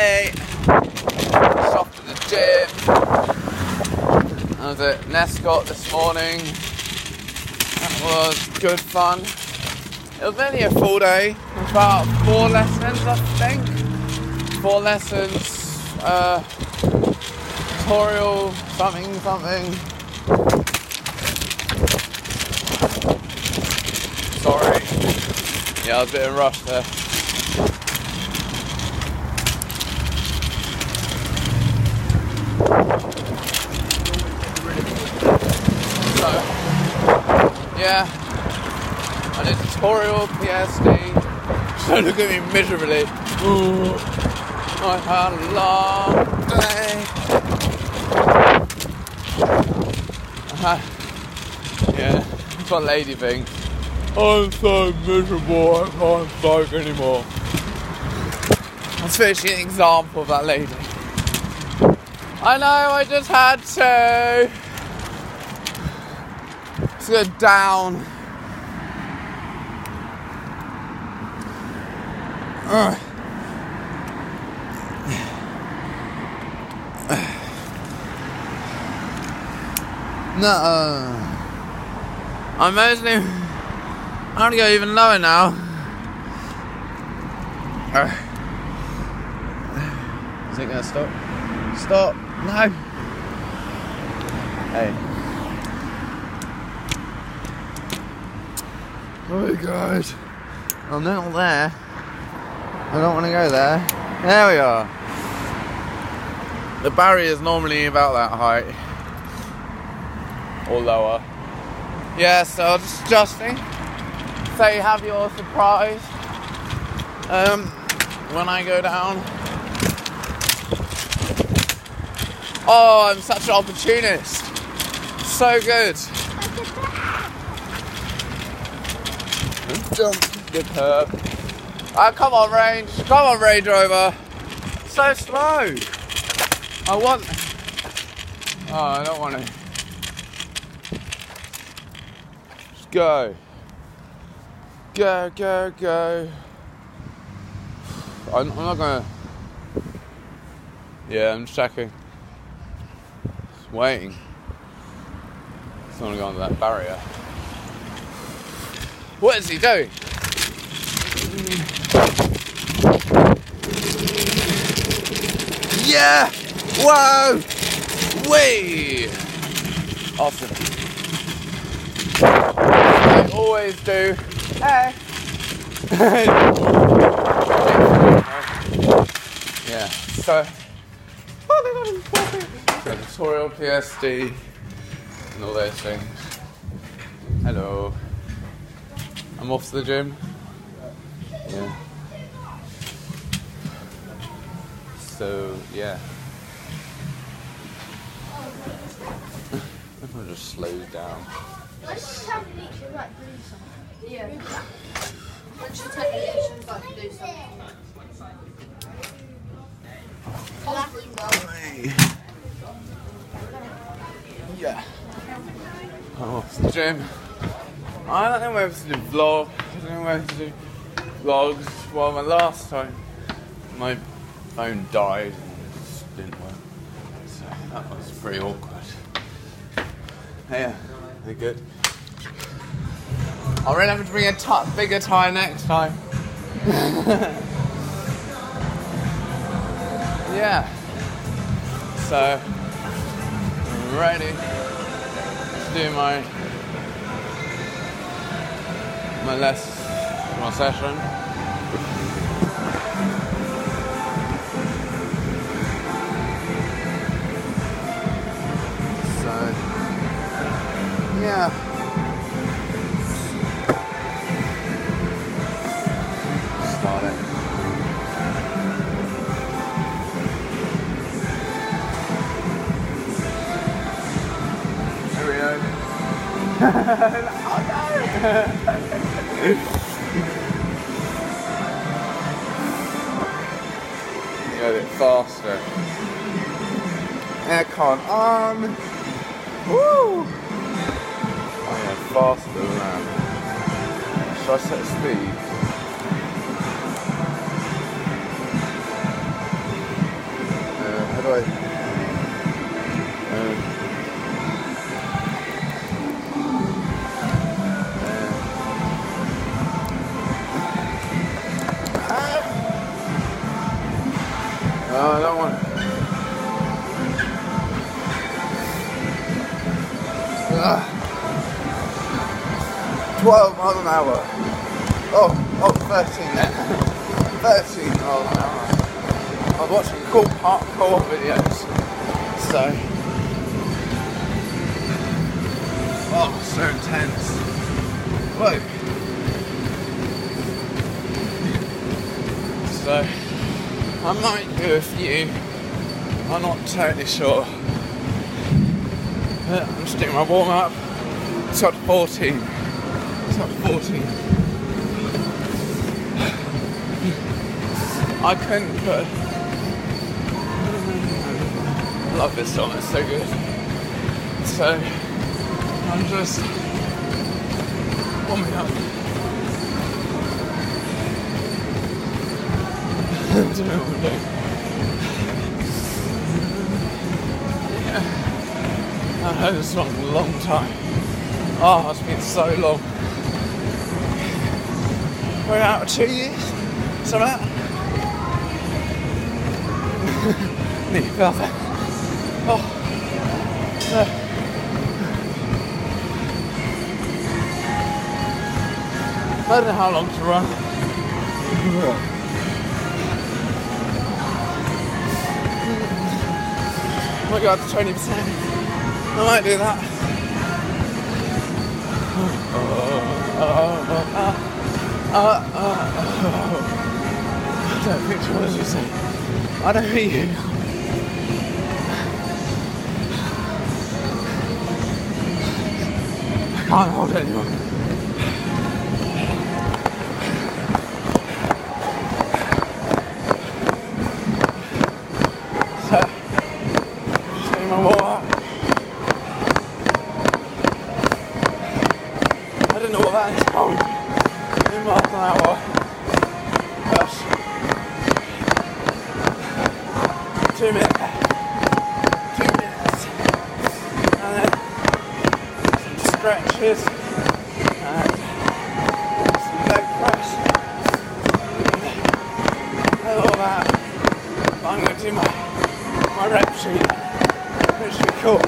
day. Just off to the gym. I was at Nescott this morning. That was good fun. It was only a full day. It was about 4 lessons, I think. 4 lessons. Tutorial, something. Sorry. Yeah, I was a bit in a rush there. So, yeah. I did tutorial, PSD. Don't look at me miserably. Ooh, I had a long day. Yeah, that's what lady thinks. I'm so miserable, I can't smoke anymore. That's literally an example of that lady. I know, I just had to. Let's go down. No, I'm gonna go even lower now. Is it gonna stop? Stop! No! Hey. Oh my god. I'm not there. I don't want to go there. There we are. The barrier is normally about that height. Or lower. Yeah, so I'm just adjusting. So you have your surprise when I go down. Oh, I'm such an opportunist. So good. Jump the curb. Come on, Range Rover. So slow. Oh, I don't want to. Just go. Go. I'm not gonna. Yeah, I'm just checking. Just waiting. Just want to go under that barrier. What is he doing? Yeah! Whoa! Whee! Awesome. I always do. Hey! Yeah, so tutorial, PSD, and all those things. Hello. I'm off to the gym. Yeah. So, yeah. Everyone just slows down. Let's tell me each of like do something. Yeah. Let's just tell me each of like do something. Yeah. I'm off to the gym. I don't know whether to do vlog. I don't know whether to do vlogs. Well, my last time, my phone died and it just didn't work. So that was pretty awkward. Yeah, they're good. I'll really have to bring a bigger tie next time. Yeah. So, I'm ready to do my session. So, yeah. Start it. Here we go. Oh no! Go a bit faster. Aircon on. Woo! Oh yeah, faster than that. Should I set speed? I don't want 12 miles an hour. Oh, 13 then. 13 miles an hour. I was watching cool parkour videos, so so intense. Whoa. So I might do a few. I'm not totally sure. I'm just doing my warm up. It's got 14. It's got 14. I couldn't put. I love this song, it's so good. So I'm just warming up. I don't know what I'm doing. Yeah. I've heard this song for a long time. Oh, it's been so long. We're out of 2 years. So that. Nearly fell there. Oh. I don't know how long to run. Oh my god, 20%. I might do that. I don't think what did you say? I don't hear you. I can't hold it anymore. I don't know what that is called. 2 miles an hour. Gosh. 2 minutes. 2 minutes. And then some stretches. And some leg press. And all that. But I'm going to do my rep sheet. Which should be cool.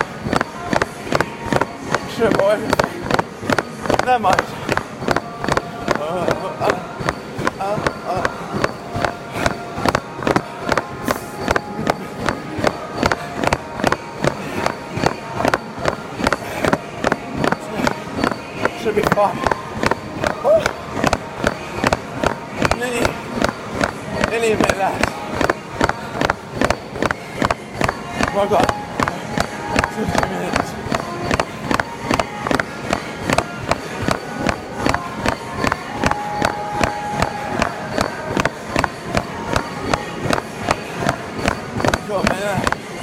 Should have everything. Never mind. Should be fine. Nearly a bit less. Oh my god. 50 minutes. Got me there.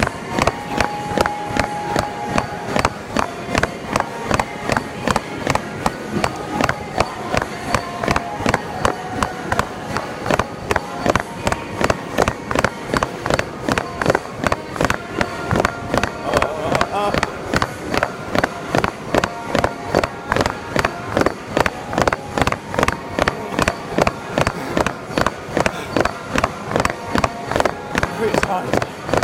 Pretty tight.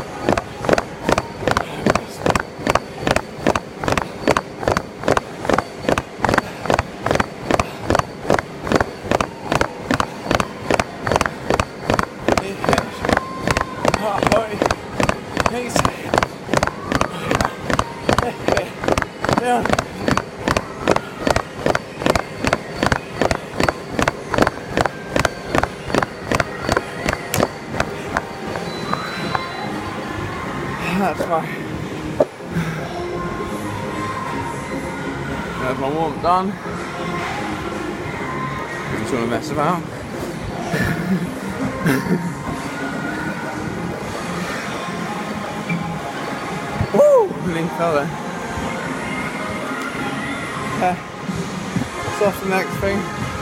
Yeah. That's fine. There's my warm up done. Just want to mess about. Woo! Nearly fell there. Okay. So off to the next thing.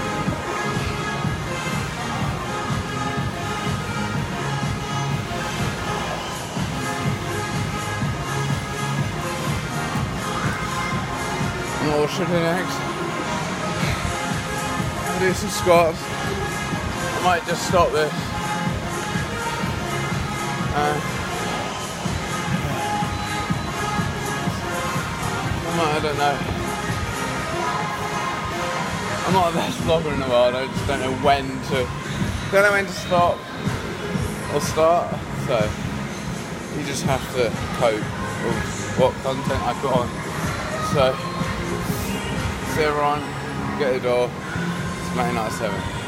What should I do next? I'll do some squats. I might just stop this. I don't know. I'm not the best vlogger in the world. I just don't know when to stop or start. So you just have to cope with what content I put on. So see everyone, get the door. It's 1997.